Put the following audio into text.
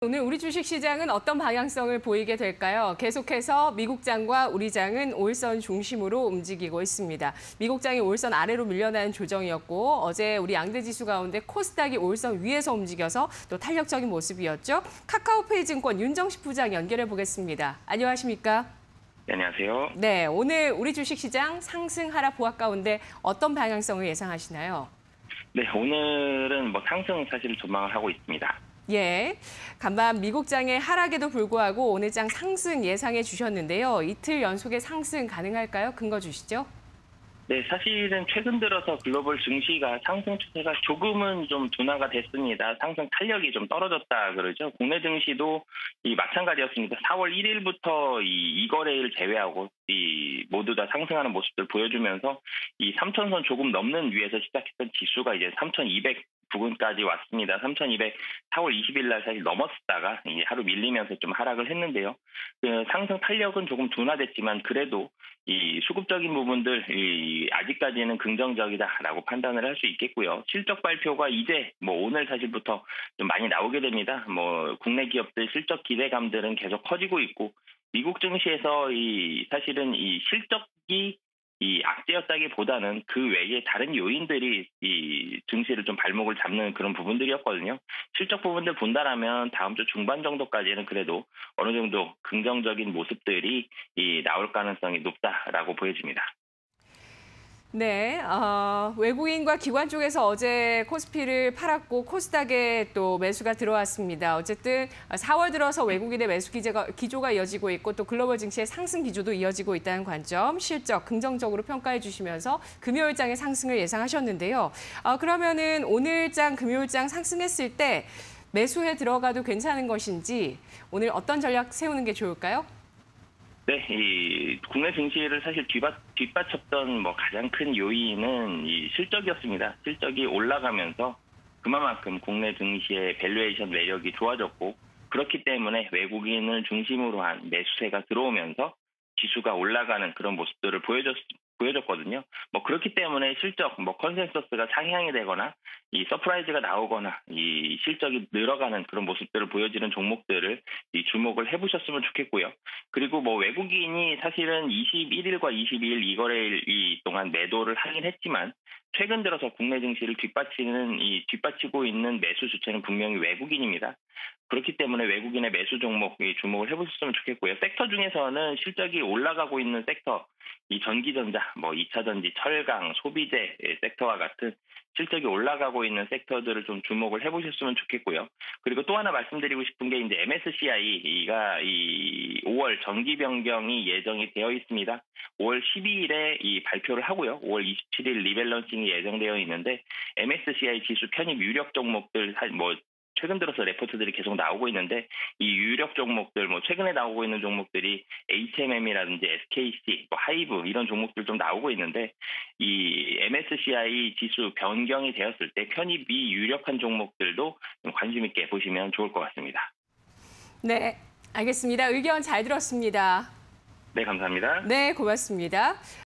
오늘 우리 주식시장은 어떤 방향성을 보이게 될까요? 계속해서 미국장과 우리장은 5일선 중심으로 움직이고 있습니다. 미국장이 5일선 아래로 밀려나는 조정이었고 어제 우리 양대지수 가운데 코스닥이 5일선 위에서 움직여서 또 탄력적인 모습이었죠. 카카오페이 증권 윤정식 부장 연결해 보겠습니다. 안녕하십니까? 네, 안녕하세요. 네, 오늘 우리 주식시장 상승 하락 보합 가운데 어떤 방향성을 예상하시나요? 네, 오늘은 상승 사실 전망을 하고 있습니다. 예, 간밤 미국장의 하락에도 불구하고 오늘 장 상승 예상해 주셨는데요. 이틀 연속의 상승 가능할까요? 근거 주시죠. 네, 사실은 최근 들어서 글로벌 증시가 상승 추세가 조금은 좀 둔화가 됐습니다. 상승 탄력이 좀 떨어졌다 그러죠. 국내 증시도 마찬가지였습니다. 4월 1일부터 이 거래일 제외하고 모두 다 상승하는 모습을 보여주면서 이 3,000선 조금 넘는 위에서 시작했던 지수가 이제 3,200 부근까지 왔습니다. 3,200 4월 20일 날 사실 넘었다가 이제 하루 밀리면서 좀 하락을 했는데요. 그 상승 탄력은 조금 둔화됐지만 그래도 이 수급적인 부분들 아직까지는 긍정적이다라고 판단을 할 수 있겠고요. 실적 발표가 이제 오늘 사실부터 좀 많이 나오게 됩니다. 국내 기업들 실적 기대감들은 계속 커지고 있고 미국 증시에서 사실은 실적이 악재였다기보다는 그 외에 다른 요인들이 증시를 좀 발목을 잡는 그런 부분들이었거든요. 실적 부분들 본다라면 다음 주 중반 정도까지는 그래도 어느 정도 긍정적인 모습들이 나올 가능성이 높다라고 보여집니다. 네, 외국인과 기관 쪽에서 어제 코스피를 팔았고 코스닥에 또 매수가 들어왔습니다. 어쨌든 4월 들어서 외국인의 매수 기조가 이어지고 있고 또 글로벌 증시의 상승 기조도 이어지고 있다는 관점, 실적 긍정적으로 평가해 주시면서 금요일장의 상승을 예상하셨는데요. 그러면은 오늘장, 금요일장 상승했을 때 매수해 들어가도 괜찮은 것인지 오늘 어떤 전략 세우는 게 좋을까요? 네, 국내 증시를 사실 뒷받쳤던 가장 큰 요인은 실적이었습니다. 실적이 올라가면서 그만큼 국내 증시의 밸류에이션 매력이 좋아졌고 그렇기 때문에 외국인을 중심으로 한 매수세가 들어오면서 지수가 올라가는 그런 모습들을 보여줬거든요. 그렇기 때문에 실적, 컨센서스가 상향이 되거나 서프라이즈가 나오거나 실적이 늘어가는 그런 모습들을 보여지는 종목들을 주목을 해보셨으면 좋겠고요. 그리고 외국인이 사실은 21일과 22일 이거래일 동안 매도를 하긴 했지만 최근 들어서 국내 증시를 뒷받치고 있는 매수 주체는 분명히 외국인입니다. 그렇기 때문에 외국인의 매수 종목 주목을 해보셨으면 좋겠고요. 섹터 중에서는 실적이 올라가고 있는 섹터, 전기전자, 2차 전지, 철강, 소비재 섹터와 같은 실적이 올라가고 있는 섹터들을 좀 주목을 해보셨으면 좋겠고요. 그리고 또 하나 말씀드리고 싶은 게 이제 MSCI가 5월 정기 변경이 예정이 되어 있습니다. 5월 12일에 발표를 하고요. 5월 27일 리밸런싱이 예정되어 있는데 MSCI 지수 편입 유력 종목들 최근 들어서 레포트들이 계속 나오고 있는데 이 유력 종목들 최근에 나오고 있는 종목들이 HMM이라든지 SKC, 하이브 이런 종목들 좀 나오고 있는데 이 MSCI 지수 변경이 되었을 때 편입이 유력한 종목들도 관심 있게 보시면 좋을 것 같습니다. 네, 알겠습니다. 의견 잘 들었습니다. 네, 감사합니다. 네, 고맙습니다.